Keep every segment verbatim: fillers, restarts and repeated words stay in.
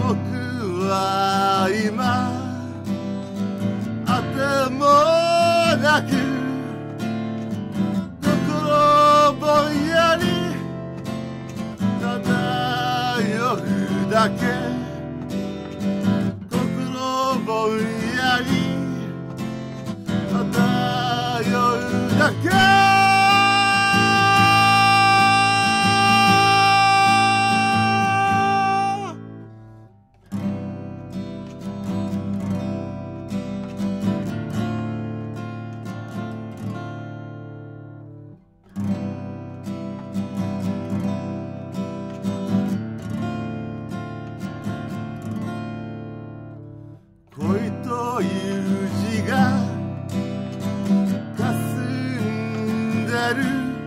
は今あてもなく心ぼんやり漂うだけ心ぼんやり漂うだけ恋という字が霞んでる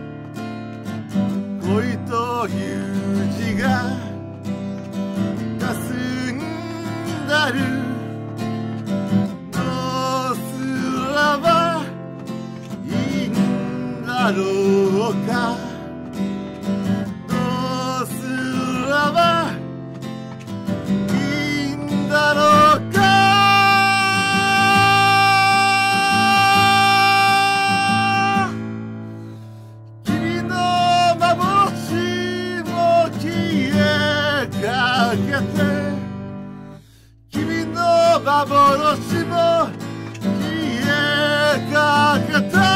恋という字が霞んでるどうすればいいんだろうかどうすればいいんだろうか君の幻も消えかけた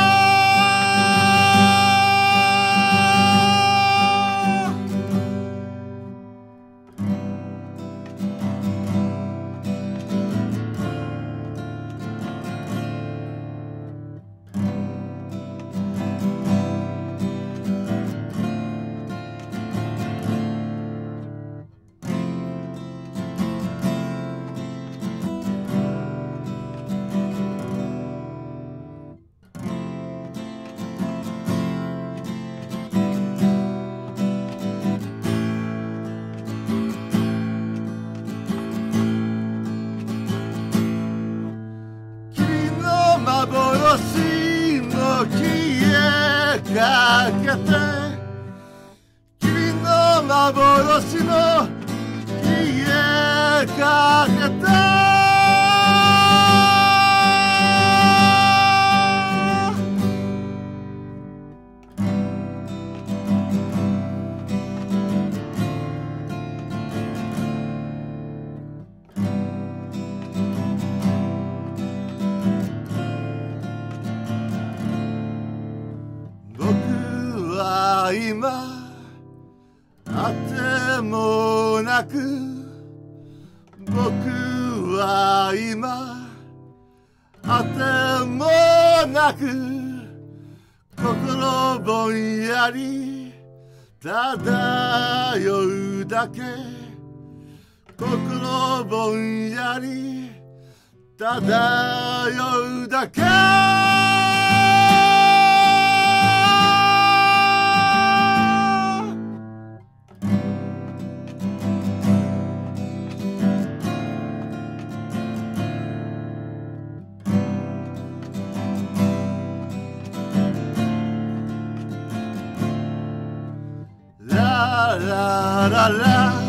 幻も消えかけて君の幻も消えかけて今あてもなく僕は今あてもなく心ぼんやり漂うだけ心ぼんやり漂うだけララララ